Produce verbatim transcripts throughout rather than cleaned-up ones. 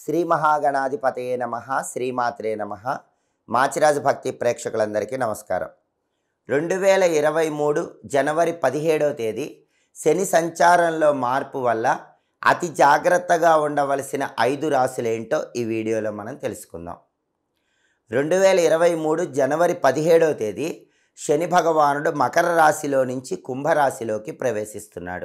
శ్రీ మహాగణాధిపతయే నమః శ్రీమాత్రే నమః మాచిరాజు భక్తి ప్రేక్షకులందరికీ నమస్కారం. రెండు వేల ఇరవై మూడు జనవరి పదిహేడవ తేదీ శని సంచారంలో మార్పు వల్ల అతి జాగ్రత్తగా ఉండవలసిన ఐదు రాశులేంటో ఈ వీడియోలో మనం తెలుసుకుందాం. రెండు వేల ఇరవై మూడు జనవరి పదిహేడవ తేదీ శని భగవానుడు మకర రాశిలో నుంచి కుంభరాశిలోకి ప్రవేశిస్తున్నాడు.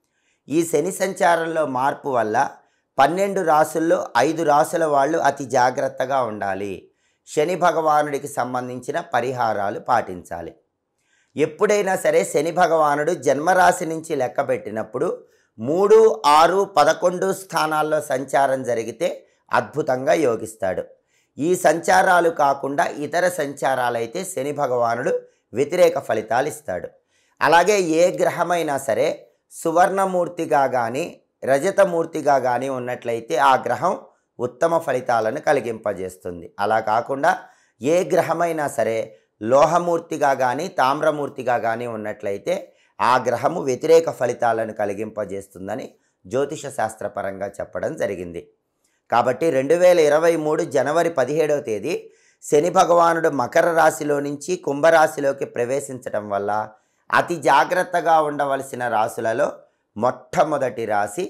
ఈ శని సంచారంలో మార్పు వల్ల పన్నెండు రాసుల్లో ఐదు రాసుల వాళ్ళు అతి జాగ్రత్తగా ఉండాలి. శని భగవానుడికి సంబంధించిన పరిహారాలు పాటించాలి. ఎప్పుడైనా సరే శని భగవానుడు జన్మరాశి నుంచి లెక్క పెట్టినప్పుడు మూడు ఆరు పదకొండు స్థానాల్లో సంచారం జరిగితే అద్భుతంగా యోగిస్తాడు. ఈ సంచారాలు కాకుండా ఇతర సంచారాలైతే శని భగవానుడు వ్యతిరేక ఫలితాలు ఇస్తాడు. అలాగే ఏ గ్రహమైనా సరే సువర్ణమూర్తిగా కానీ రజతమూర్తిగా కానీ ఉన్నట్లయితే ఆ గ్రహం ఉత్తమ ఫలితాలను కలిగింపజేస్తుంది. అలా కాకుండా ఏ గ్రహమైనా సరే లోహమూర్తిగా కానీ తామ్రమూర్తిగా కానీ ఉన్నట్లయితే ఆ గ్రహము వ్యతిరేక ఫలితాలను కలిగింపజేస్తుందని జ్యోతిష శాస్త్రపరంగా చెప్పడం జరిగింది. కాబట్టి రెండు వేల ఇరవై మూడు జనవరి పదిహేడవ తేదీ శని భగవానుడు మకర రాశిలో నుంచి కుంభరాశిలోకి ప్రవేశించడం వల్ల అతి జాగ్రత్తగా ఉండవలసిన రాశులలో మొట్టమొదటి రాశి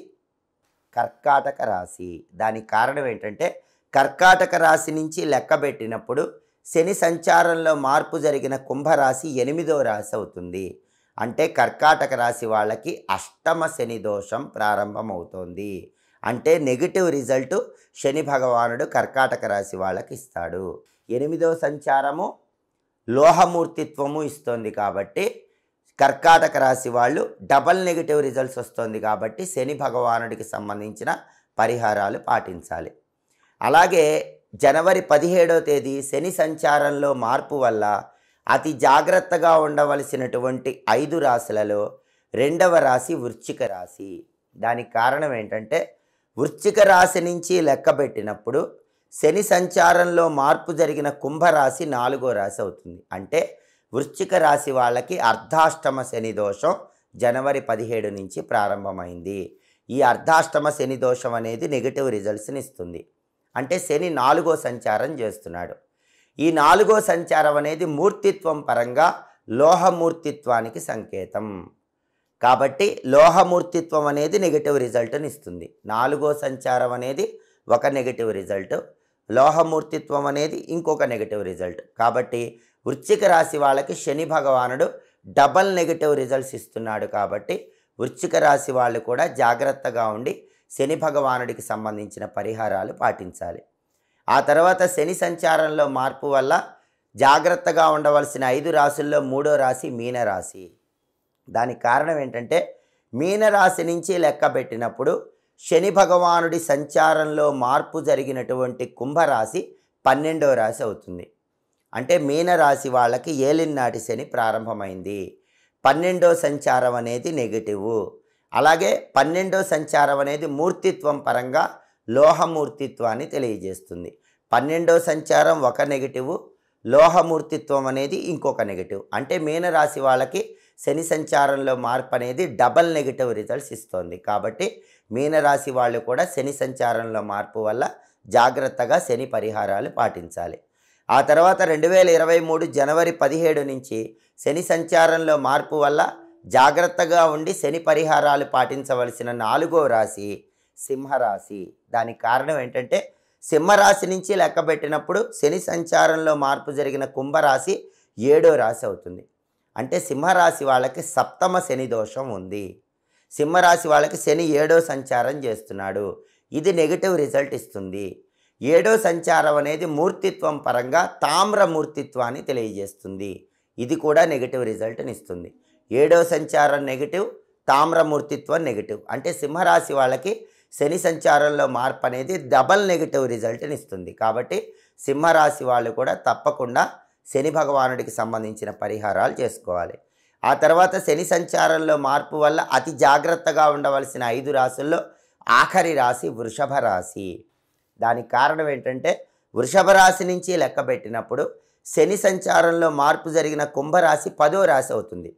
కర్కాటక రాశి. దానికి కారణం ఏంటంటే కర్కాటక రాశి నుంచి లెక్కబెట్టినప్పుడు శని సంచారంలో మార్పు జరిగిన కుంభరాశి ఎనిమిదో రాశి అవుతుంది. అంటే కర్కాటక రాశి వాళ్ళకి అష్టమ శని దోషం ప్రారంభమవుతోంది. అంటే నెగిటివ్ రిజల్ట్ శని భగవానుడు కర్కాటక రాశి వాళ్ళకి ఇస్తాడు. ఎనిమిదో సంచారము లోహమూర్తిత్వము ఇస్తుంది కాబట్టి కర్కాటక రాశి వాళ్ళు డబల్ నెగిటివ్ రిజల్ట్స్ వస్తుంది. కాబట్టి శని భగవానుడికి సంబంధించిన పరిహారాలు పాటించాలి. అలాగే జనవరి పదిహేడవ తేదీ శని సంచారంలో మార్పు వల్ల అతి జాగ్రత్తగా ఉండవలసినటువంటి ఐదు రాశులలో రెండవ రాశి వృశ్చిక రాశి. దానికి కారణం ఏంటంటే వృశ్చిక రాశి నుంచి లెక్కబెట్టినప్పుడు శని సంచారంలో మార్పు జరిగిన కుంభరాశి నాలుగో రాశి అవుతుంది. అంటే వృశ్చిక రాశి వాళ్ళకి అర్ధాష్టమ శని దోషం జనవరి పదిహేడు నుంచి ప్రారంభమైంది. ఈ అర్ధాష్టమ శని దోషం అనేది నెగిటివ్ రిజల్ట్స్ని ఇస్తుంది. అంటే శని నాలుగో సంచారం చేస్తున్నాడు. ఈ నాలుగో సంచారం అనేది మూర్తిత్వం పరంగా లోహమూర్తిత్వానికి సంకేతం. కాబట్టి లోహమూర్తిత్వం అనేది నెగిటివ్ రిజల్ట్ని ఇస్తుంది. నాలుగో సంచారం అనేది ఒక నెగిటివ్ రిజల్ట్, లోహమూర్తిత్వం అనేది ఇంకొక నెగిటివ్ రిజల్ట్. కాబట్టి వృశ్చిక రాశి వాళ్ళకి శని భగవానుడు డబల్ నెగిటివ్ రిజల్ట్స్ ఇస్తున్నాడు. కాబట్టి వృశ్చిక రాశి వాళ్ళు కూడా జాగ్రత్తగా ఉండి శని భగవానుడికి సంబంధించిన పరిహారాలు పాటించాలి. ఆ తర్వాత శని సంచారంలో మార్పు వల్ల జాగ్రత్తగా ఉండవలసిన ఐదు రాశుల్లో మూడో రాశి మీనరాశి. దానికి కారణం ఏంటంటే మీనరాశి నుంచి లెక్క పెట్టినప్పుడు శని భగవానుడి సంచారంలో మార్పు జరిగినటువంటి కుంభరాశి పన్నెండో రాశి అవుతుంది. అంటే మీనరాశి వాళ్ళకి ఏలినాటి శని ప్రారంభమైంది. పన్నెండో సంచారం అనేది నెగిటివ్. అలాగే పన్నెండో సంచారం అనేది మూర్తిత్వం పరంగా లోహమూర్తిత్వాన్ని తెలియజేస్తుంది. పన్నెండో సంచారం ఒక నెగిటివ్, లోహమూర్తిత్వం అనేది ఇంకొక నెగిటివ్. అంటే మీనరాశి వాళ్ళకి శని సంచారంలో మార్పు అనేది డబల్ నెగిటివ్ రిజల్ట్స్ ఇస్తుంది. కాబట్టి మీనరాశి వాళ్ళు కూడా శని సంచారంలో మార్పు వల్ల జాగ్రత్తగా శని పరిహారాలు పాటించాలి. ఆ తర్వాత రెండు వేల ఇరవై మూడు జనవరి పదిహేడు నుంచి శని సంచారంలో మార్పు వల్ల జాగ్రత్తగా ఉండి శని పరిహారాలు పాటించవలసిన నాలుగో రాశి సింహరాశి. దానికి కారణం ఏంటంటే సింహరాశి నుంచి లెక్కబెట్టినప్పుడు శని సంచారంలో మార్పు జరిగిన కుంభరాశి ఏడో రాశి అవుతుంది. అంటే సింహరాశి వాళ్ళకి సప్తమ శని దోషం ఉంది. సింహరాశి వాళ్ళకి శని ఏడో సంచారం చేస్తున్నాడు. ఇది నెగిటివ్ రిజల్ట్ ఇస్తుంది. ఏడో సంచారం అనేది మూర్తిత్వం పరంగా తామ్రమూర్తిత్వాన్ని తెలియజేస్తుంది. ఇది కూడా నెగిటివ్ రిజల్ట్ని ఇస్తుంది. ఏడో సంచారం నెగిటివ్, తామ్రమూర్తిత్వం నెగిటివ్. అంటే సింహరాశి వాళ్ళకి శని సంచారంలో మార్పు అనేది డబల్ నెగిటివ్ రిజల్ట్ని ఇస్తుంది. కాబట్టి సింహరాశి వాళ్ళు కూడా తప్పకుండా శని భగవానుడికి సంబంధించిన పరిహారాలు చేసుకోవాలి. ఆ తర్వాత శని సంచారంలో మార్పు వల్ల అతి జాగ్రత్తగా ఉండవలసిన ఐదు రాశుల్లో ఆఖరి రాశి వృషభ రాశి. దానికి కారణం ఏంటంటే వృషభ రాశి నుంచి లెక్కబెట్టినప్పుడు శని సంచారంలో మార్పు జరిగిన కుంభరాశి పదో రాశి అవుతుంది.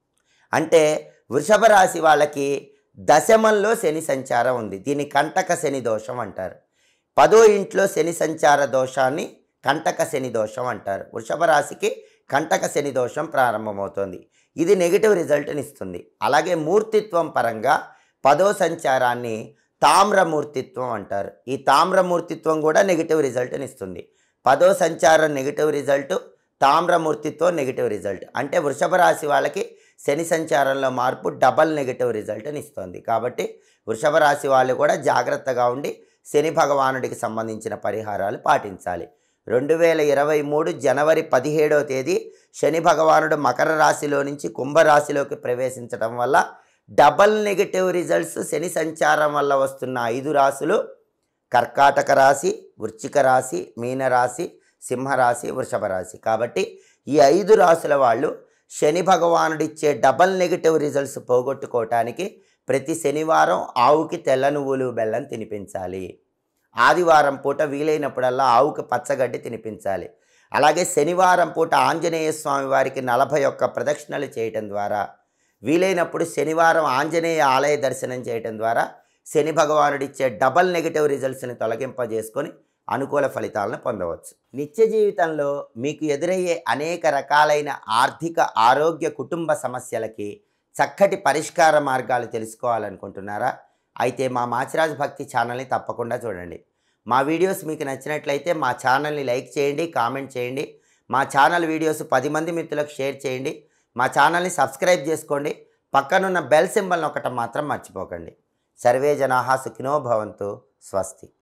అంటే వృషభ రాశి వాళ్ళకి దశమంలో శని సంచారం ఉంది. దీన్ని కంటక శని దోషం అంటారు. పదో ఇంట్లో శని సంచార దోషాన్ని కంటక శని దోషం అంటారు. వృషభ రాశికి కంటక శని దోషం ప్రారంభమవుతుంది. ఇది నెగిటివ్ రిజల్ట్ని ఇస్తుంది. అలాగే మూర్తిత్వం పరంగా పదో సంచారాన్ని తామ్రమూర్తిత్వం అంటారు. ఈ తామ్రమూర్తిత్వం కూడా నెగిటివ్ రిజల్ట్ని ఇస్తుంది. పదో సంచారం నెగిటివ్ రిజల్ట్, తామ్రమూర్తిత్వం నెగిటివ్ రిజల్ట్. అంటే వృషభ రాశి వాళ్ళకి శని సంచారంలో మార్పు డబల్ నెగిటివ్ రిజల్ట్ని ఇస్తుంది. కాబట్టి వృషభ రాశి వాళ్ళు కూడా జాగ్రత్తగా ఉండి శని భగవానుడికి సంబంధించిన పరిహారాలు పాటించాలి. రెండు వేల ఇరవై మూడు జనవరి పదిహేడవ తేదీ శని భగవానుడు మకర రాశిలో నుంచి కుంభరాశిలోకి ప్రవేశించడం వల్ల డబల్ నెగిటివ్ రిజల్ట్స్ శని సంచారం వల్ల వస్తున్న ఐదు రాశులు కర్కాటక రాశి, వృశ్చిక రాశి, మీనరాశి, సింహరాశి, వృషభ రాశి. కాబట్టి ఈ ఐదు రాశుల వాళ్ళు శని భగవానుడిచ్చే డబల్ నెగిటివ్ రిజల్ట్స్ పోగొట్టుకోవటానికి ప్రతి శనివారం ఆవుకి తెల్ల నువ్వులు బెల్లం తినిపించాలి. ఆదివారం పూట వీలైనప్పుడల్లా ఆవుకి పచ్చగడ్డి తినిపించాలి. అలాగే శనివారం పూట ఆంజనేయ స్వామి వారికి నలభై ఒక్క ప్రదక్షిణలు చేయటం ద్వారా, వీలైనప్పుడు శనివారం ఆంజనేయ ఆలయ దర్శనం చేయటం ద్వారా శని భగవానుడిచ్చే డబల్ నెగిటివ్ రిజల్ట్స్ని తొలగింపజేసుకొని అనుకూల ఫలితాలను పొందవచ్చు. నిత్య జీవితంలో మీకు ఎదురయ్యే అనేక రకాలైన ఆర్థిక, ఆరోగ్య, కుటుంబ సమస్యలకి చక్కటి పరిష్కార మార్గాలు తెలుసుకోవాలనుకుంటున్నారా? అయితే మా మాచిరాజు భక్తి ఛానల్ని తప్పకుండా చూడండి. మా వీడియోస్ మీకు నచ్చినట్లయితే మా ఛానల్ని లైక్ చేయండి, కామెంట్ చేయండి. మా ఛానల్ వీడియోస్ పది మంది మిత్రులకు షేర్ చేయండి. మా ఛానల్ని సబ్స్క్రైబ్ చేసుకోండి. పక్కనున్న బెల్ సింబల్ నొక్కటం మాత్రం మర్చిపోకండి. సర్వే జనాః సుఖినో భవంతు. స్వస్తి.